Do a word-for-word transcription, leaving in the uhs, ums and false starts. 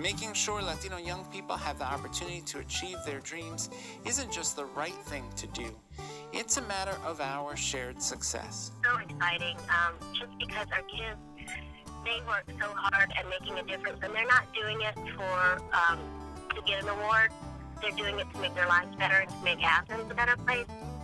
Making sure Latino young people have the opportunity to achieve their dreams isn't just the right thing to do. It's a matter of our shared success. So exciting, um, just because our kids, they work so hard at making a difference, and they're not doing it for um, to get an award. They're doing it to make their lives better and to make Athens a better place.